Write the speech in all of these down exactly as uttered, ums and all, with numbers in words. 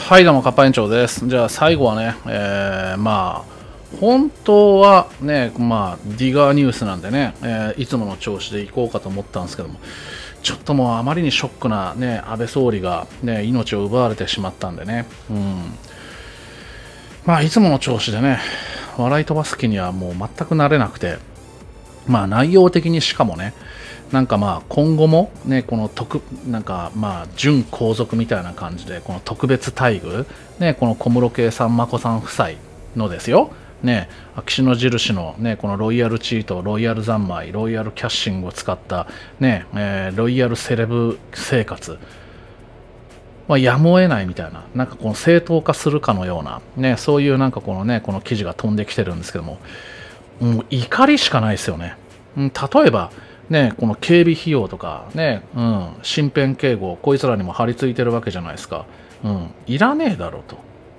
はい、どうも、カッパ園長です。じゃあ、最後はね、えー、まあ、本当はね、まあ、ディガーニュースなんでね、えー、いつもの調子でいこうかと思ったんですけども、ちょっともうあまりにショックなね、安倍総理がね、命を奪われてしまったんでね、うん。まあ、いつもの調子でね、笑い飛ばす気にはもう全くなれなくて、まあ、内容的にしかもね、なんかまあ今後もねこの特なんかまあ準皇族みたいな感じでこの特別待遇ねこの小室圭さん眞子さん夫妻のですよね秋篠印のねこのロイヤルチートロイヤル三昧ロイヤルキャッシングを使ったね、えー、ロイヤルセレブ生活まあ、やむを得ないみたいな、なんかこの正当化するかのような、ね、そういうなんかこのね、この記事が飛んできてるんですけども、もう怒りしかないですよね。うん、例えば、ね、この警備費用とか、ね、うん、身辺警護、こいつらにも張り付いてるわけじゃないですか。うん、いらねえだろうと。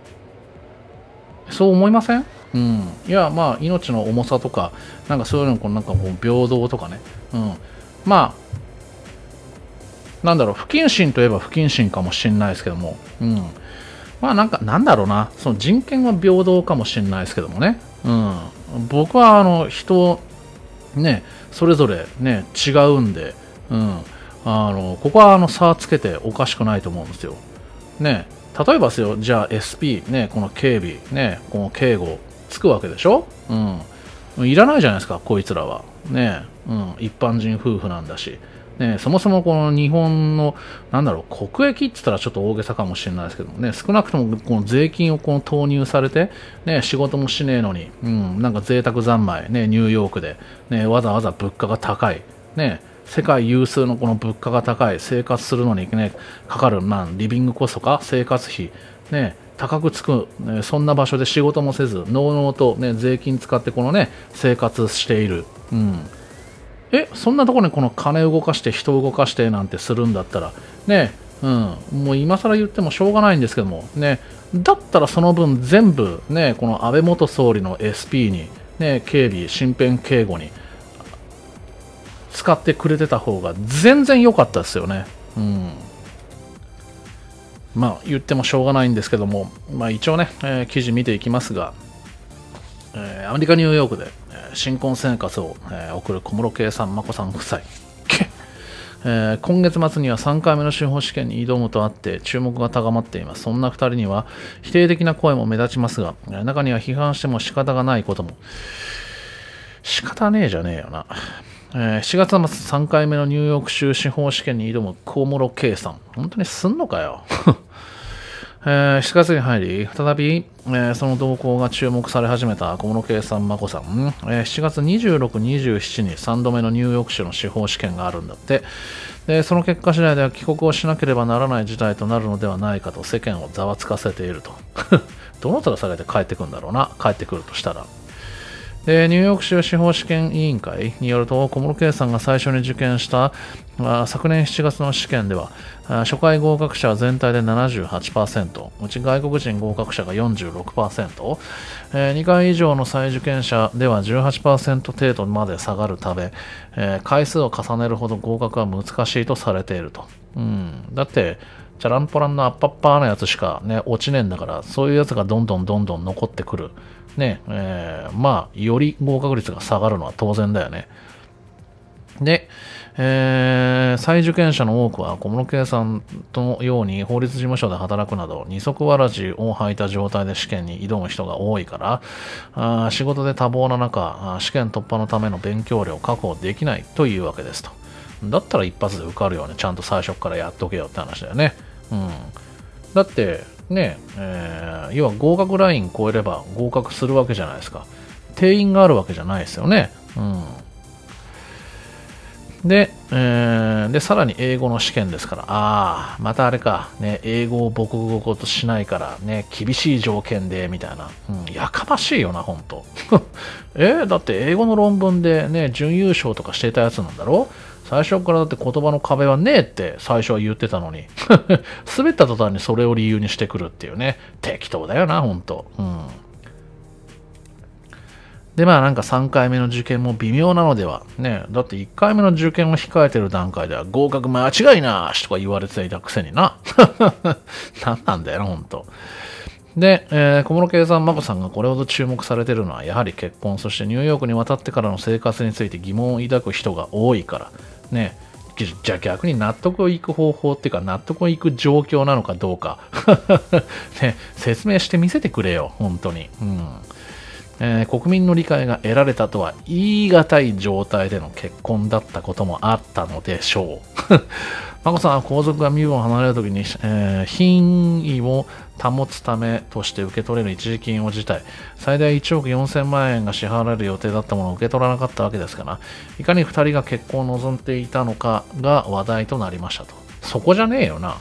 そう思いません？うん。いや、まあ、命の重さとか、なんかそういうのこう、なんかこう、平等とかね。うん。まあ、なんだろう、不謹慎といえば不謹慎かもしれないですけども、うん。まあなんか、なんだろうな、その人権は平等かもしれないですけどもね、うん。僕は、あの、人、ね、それぞれね、違うんで、うん。あの、ここはあの差つけておかしくないと思うんですよ。ね、例えばですよ、じゃあ エスピー、ね、この警備、ね、この警護、つくわけでしょ？うん。いらないじゃないですか、こいつらは。ね、うん。一般人夫婦なんだし。ね、そもそもこの日本の、なんだろう、国益って言ったらちょっと大げさかもしれないですけどもね、少なくともこの税金をこの投入されて、ね、仕事もしねえのに、うん、なんか贅沢三昧、ね、ニューヨークで、ね、わざわざ物価が高い、ね、世界有数のこの物価が高い、生活するのにね、かかる、まあ、リビングコストか、生活費、ね、高くつく、ね、そんな場所で仕事もせず、のうのうと、ね、税金使ってこのね、生活している。うんえ、そんなところにこの金動かして人を動かしてなんてするんだったら、ね、うん、もう今更言ってもしょうがないんですけども、ね、だったらその分全部、ね、この安倍元総理の エスピー に、ね、警備、身辺警護に使ってくれてた方が全然良かったですよね。うん。まあ言ってもしょうがないんですけども、まあ一応ね、えー、記事見ていきますが、えー、アメリカ・ニューヨークで、えー、新婚生活を、えー、送る小室圭さん、眞子さん夫妻、えー、今月末にはさんかいめの司法試験に挑むとあって注目が高まっています。そんなふたりには否定的な声も目立ちますが、中には批判しても仕方がないことも。仕方ねえじゃねえよな。えー、しがつ末さんかいめのニューヨーク州司法試験に挑む小室圭さん。本当にすんのかよ。えー、しがつに入り、再び、えー、その動向が注目され始めた小室圭さん、眞子さん、えー、しちがつにじゅうろく、にじゅうしちにさんどめのニューヨーク州の司法試験があるんだって。で、その結果次第では帰国をしなければならない事態となるのではないかと世間をざわつかせていると。どの面下げて帰ってくるんだろうな、帰ってくるとしたら。でニューヨーク州司法試験委員会によると小室圭さんが最初に受験した昨年しちがつの試験では初回合格者は全体で ななじゅうはちパーセント、うち外国人合格者が よんじゅうろくパーセント、にかい以上の再受験者では じゅうはちパーセント 程度まで下がるため回数を重ねるほど合格は難しいとされていると。うん、だってチャランポランのアッパッパーなやつしかね落ちねえんだから、そういうやつがどんどんどんどん残ってくるね、えー、まあより合格率が下がるのは当然だよね。で、えー、再受験者の多くは小室圭さんのように法律事務所で働くなど二足わらじを履いた状態で試験に挑む人が多いから、あ仕事で多忙な中試験突破のための勉強量を確保できないというわけですと。だったら一発で受かるようにちゃんと最初からやっとけよって話だよね。うん、だってね、えー、要は合格ライン超えれば合格するわけじゃないですか。定員があるわけじゃないですよね。うん、で、えー、で、さらに英語の試験ですから、ああ、またあれか、ね、英語を母国語としないから、ね、厳しい条件で、みたいな。うん、やかましいよな、ほんと。えー、だって英語の論文でね、準優勝とかしてたやつなんだろ？最初からだって言葉の壁はねえって最初は言ってたのに滑った途端にそれを理由にしてくるっていうね、適当だよな、ほんと。うん。 で、まあなんかさんかいめの受験も微妙なのでは。ね、だっていっかいめの受験を控えてる段階では合格間違いなしとか言われていたくせにな。なんなんだよな、ほんと。で、えー、小室圭さん、眞子さんがこれほど注目されているのは、やはり結婚、そしてニューヨークに渡ってからの生活について疑問を抱く人が多いから。ね。じゃあ逆に納得をいく方法っていうか、納得をいく状況なのかどうか。ね、説明してみせてくれよ、本当に。うんえー、国民の理解が得られたとは言い難い状態での結婚だったこともあったのでしょう。眞子さんは皇族が身分を離れるときに、えー、品位を保つためとして受け取れる一時金を辞退、最大いちおくよんせんまん円が支払われる予定だったものを受け取らなかったわけですから、いかにふたりが結婚を望んでいたのかが話題となりましたと。そこじゃねえよな。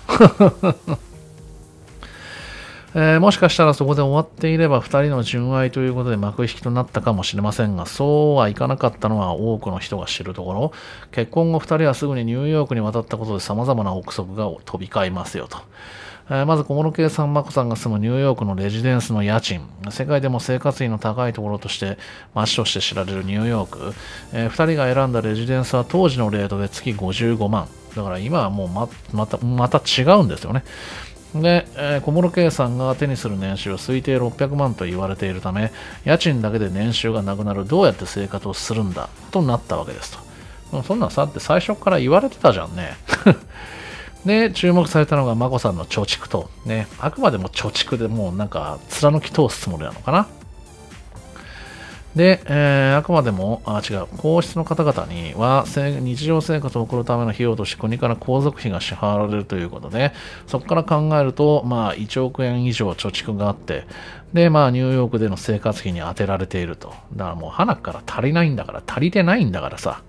えー、もしかしたらそこで終わっていればふたりの純愛ということで幕引きとなったかもしれませんが、そうはいかなかったのは多くの人が知るところ、結婚後ふたりはすぐにニューヨークに渡ったことで様々な憶測が飛び交いますよと。えー、まず小室圭さん、眞子さんが住むニューヨークのレジデンスの家賃、世界でも生活費の高いところとして街として知られるニューヨーク、えー、ふたりが選んだレジデンスは当時のレートで月ごじゅうごまん、だから今はもう ま, またまた違うんですよね。で、えー、小室圭さんが手にする年収は推定ろっぴゃくまんと言われているため、家賃だけで年収がなくなる、どうやって生活をするんだとなったわけですと。そんなんさって最初から言われてたじゃんね。で、注目されたのが眞子さんの貯蓄と、ね、あくまでも貯蓄でもうなんか貫き通すつもりなのかな。で、えー、あくまでも、あ、違う、皇室の方々には日常生活を送るための費用として国から皇族費が支払われるということで、そこから考えると、まあ、いちおくえん以上貯蓄があって、で、まあ、ニューヨークでの生活費に充てられていると。だからもう、花から足りないんだから、足りてないんだからさ。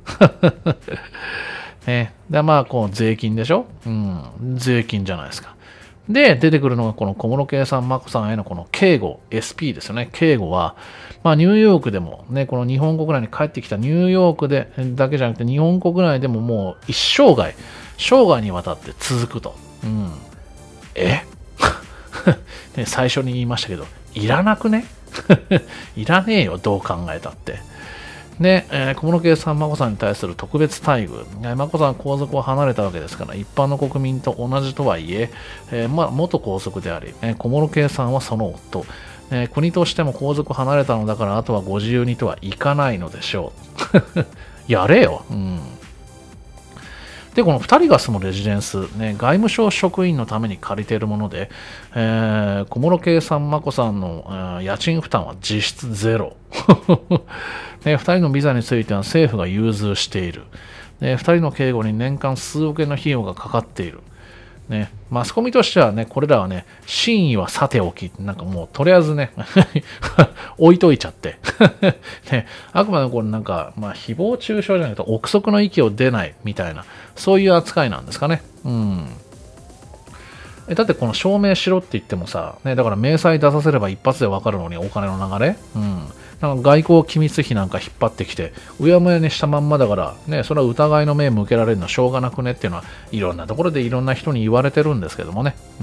ね、で、まあ、こう、税金でしょ？うん、税金じゃないですか。で、出てくるのがこの小室圭さん、眞子さんへのこの警護、エスピー ですよね。警護は、まあ、ニューヨークでも、ね、この日本国内に帰ってきたニューヨークでだけじゃなくて、日本国内でももう一生涯、生涯にわたって続くと。うん。えね、最初に言いましたけど、いらなくねいらねえよ、どう考えたって。で、えー、小室圭さん、眞子さんに対する特別待遇。眞子さんは皇族を離れたわけですから、一般の国民と同じとはいえ、えーまあ、元皇族であり、えー、小室圭さんはその夫。えー、国としても皇族を離れたのだから、あとはご自由にとはいかないのでしょう。やれよ。うん。で、このふたりが住むレジデンス、ね、外務省職員のために借りているもので、えー、小室圭さん、眞子さんの、えー、家賃負担は実質ゼロ。ね、ふたりのビザについては政府が融通している。ね、ふたりの警護に年間数億円の費用がかかっている。ね、マスコミとしてはね、これらはね、真意はさておき、なんかもうとりあえずね、置いといちゃって。ね、あくまでこれなんか、まあ、誹謗中傷じゃないと憶測の域を出ないみたいな、そういう扱いなんですかね。うん。えだってこの証明しろって言ってもさ、ね、だから明細出させれば一発でわかるのにお金の流れ、うん。なんか外交機密費なんか引っ張ってきて、うやむやにしたまんまだから、ね、それは疑いの目向けられるのはしょうがなくねっていうのは、いろんなところでいろんな人に言われてるんですけどもね。うん。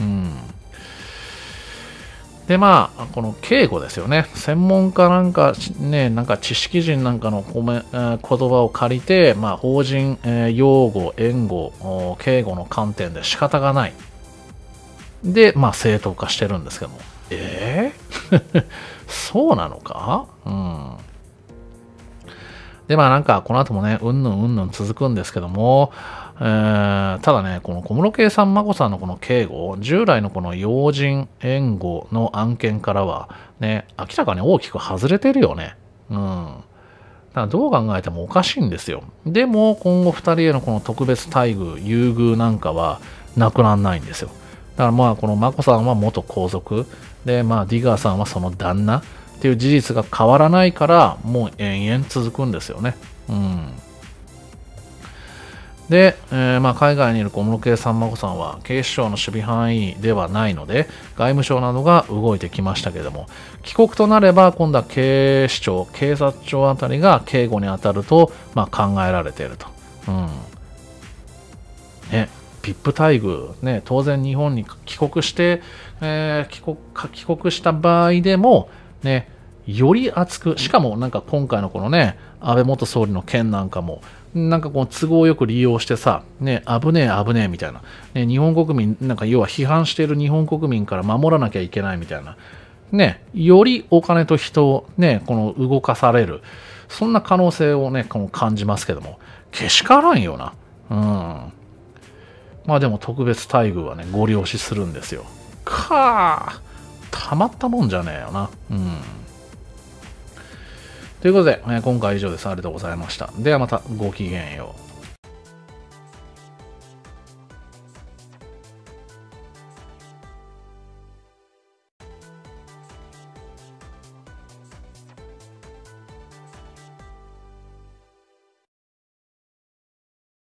で、まあ、この警護ですよね。専門家なんか、ね、なんか知識人なんかのごめん、えー、言葉を借りて、まあ、法人、えー、擁護、援護、警護の観点で仕方がない。で、まあ、正当化してるんですけども。えー、そうなのか？うん。で、まあなんか、この後もね、うんぬんうんぬん続くんですけども、えー、ただね、この小室圭さん、眞子さんのこの警護、従来のこの要人援護の案件からは、ね、明らかに大きく外れてるよね。うん。だからどう考えてもおかしいんですよ。でも、今後ふたりへのこの特別待遇、優遇なんかはなくならないんですよ。だからまあ、この眞子さんは元皇族、で、まあ、ディガーさんはその旦那っていう事実が変わらないから、もう延々続くんですよね。うん。で、えーまあ、海外にいる小室圭さん、眞子さんは警視庁の守備範囲ではないので、外務省などが動いてきましたけれども、帰国となれば、今度は警視庁、警察庁あたりが警護に当たると、まあ、考えられていると。うん。ね。ブイアイピー 待遇、ね、当然日本に帰国して、えー、帰国帰国した場合でも、ね、 より熱く、しかもなんか今回のこのね、安倍元総理の件なんかも、なんかこう都合よく利用してさ、ね、危ねえ危ねえみたいな、ね、日本国民、なんか要は批判している日本国民から守らなきゃいけないみたいな、ね、よりお金と人をね、この動かされる、そんな可能性をね、この感じますけども、けしからんよな。うん。まあでも特別待遇はね、ご了承するんですよ。かあ、たまったもんじゃねえよな。うん。ということで、えー今回は以上です。ありがとうございました。ではまたごきげんよう。